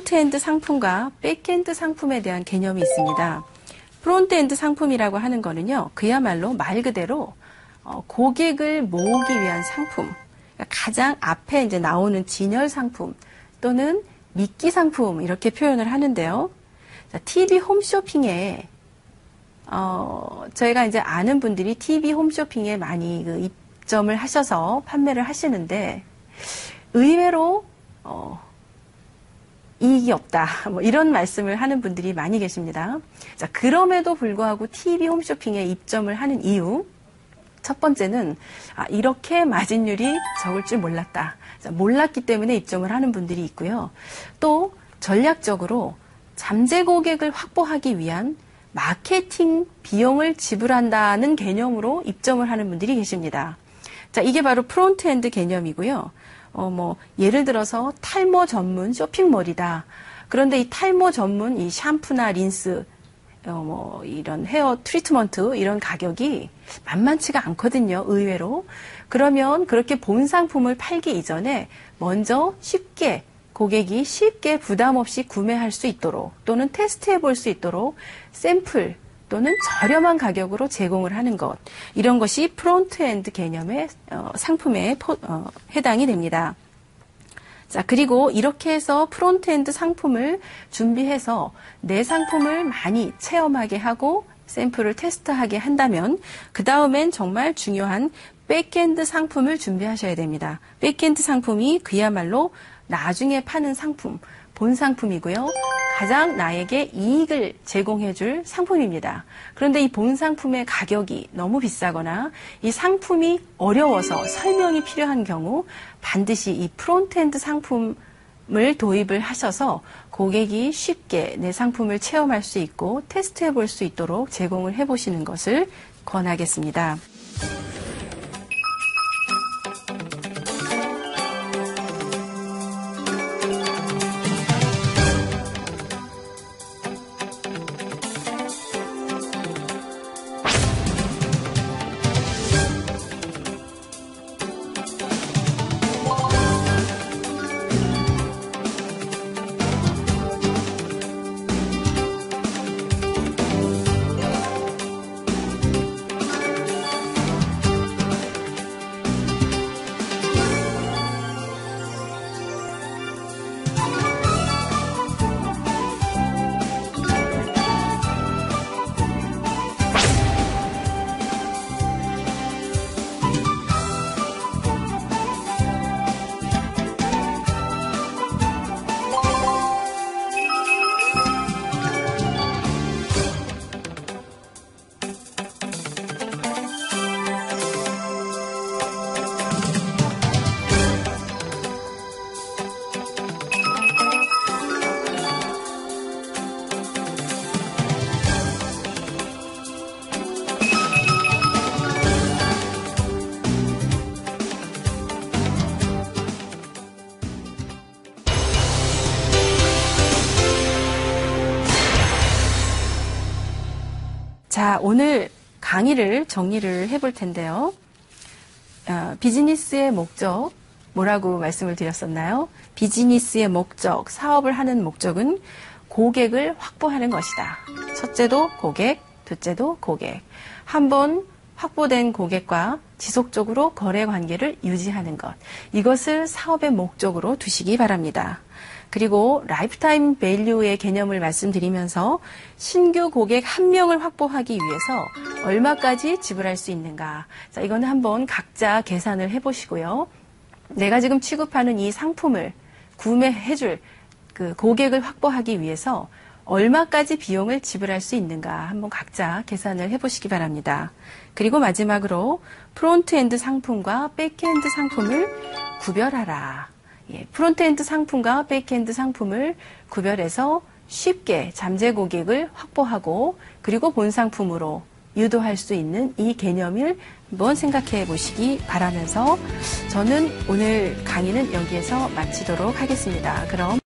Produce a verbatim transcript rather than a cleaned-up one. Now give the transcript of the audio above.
프론트엔드 상품과 백엔드 상품에 대한 개념이 있습니다. 프론트엔드 상품이라고 하는 거는요, 그야말로 말 그대로 어, 고객을 모으기 위한 상품, 그러니까 가장 앞에 이제 나오는 진열 상품 또는 미끼 상품 이렇게 표현을 하는데요. 자, 티비 홈쇼핑에 어, 저희가 이제 아는 분들이 티비 홈쇼핑에 많이 그 입점을 하셔서 판매를 하시는데 의외로 어, 이익이 없다. 뭐 이런 말씀을 하는 분들이 많이 계십니다. 자, 그럼에도 불구하고 티비 홈쇼핑에 입점을 하는 이유. 첫 번째는 아, 이렇게 마진율이 적을 줄 몰랐다. 자, 몰랐기 때문에 입점을 하는 분들이 있고요. 또 전략적으로 잠재 고객을 확보하기 위한 마케팅 비용을 지불한다는 개념으로 입점을 하는 분들이 계십니다. 자, 이게 바로 프론트엔드 개념이고요. 어, 뭐, 예를 들어서 탈모 전문 쇼핑몰이다. 그런데 이 탈모 전문 이 샴푸나 린스, 어, 뭐, 이런 헤어 트리트먼트, 이런 가격이 만만치가 않거든요, 의외로. 그러면 그렇게 본 상품을 팔기 이전에 먼저 쉽게, 고객이 쉽게 부담 없이 구매할 수 있도록 또는 테스트해 볼 수 있도록 샘플 또는 저렴한 가격으로 제공을 하는 것. 이런 것이 프론트엔드 개념의 어, 상품에 포, 어, 해당이 됩니다. 자, 그리고 이렇게 해서 프론트엔드 상품을 준비해서 내 상품을 많이 체험하게 하고 샘플을 테스트하게 한다면 그 다음엔 정말 중요한 백엔드 상품을 준비하셔야 됩니다. 백엔드 상품이 그야말로 나중에 파는 상품, 본 상품이고요. 가장 나에게 이익을 제공해줄 상품입니다. 그런데 이 본 상품의 가격이 너무 비싸거나 이 상품이 어려워서 설명이 필요한 경우 반드시 이 프론트엔드 상품을 도입을 하셔서 고객이 쉽게 내 상품을 체험할 수 있고 테스트해 볼 수 있도록 제공을 해보시는 것을 권하겠습니다. 자, 오늘 강의를 정리를 해볼 텐데요. 어, 비즈니스의 목적, 뭐라고 말씀을 드렸었나요? 비즈니스의 목적, 사업을 하는 목적은 고객을 확보하는 것이다. 첫째도 고객, 둘째도 고객. 한번 확보된 고객과 지속적으로 거래 관계를 유지하는 것. 이것을 사업의 목적으로 두시기 바랍니다. 그리고 라이프타임 밸류의 개념을 말씀드리면서 신규 고객 한 명을 확보하기 위해서 얼마까지 지불할 수 있는가. 자, 이거는 한번 각자 계산을 해보시고요. 내가 지금 취급하는 이 상품을 구매해줄 그 고객을 확보하기 위해서 얼마까지 비용을 지불할 수 있는가 한번 각자 계산을 해보시기 바랍니다. 그리고 마지막으로 프론트엔드 상품과 백엔드 상품을 구별하라. 예, 프론트엔드 상품과 백엔드 상품을 구별해서 쉽게 잠재 고객을 확보하고 그리고 본 상품으로 유도할 수 있는 이 개념을 한번 생각해 보시기 바라면서 저는 오늘 강의는 여기에서 마치도록 하겠습니다. 그럼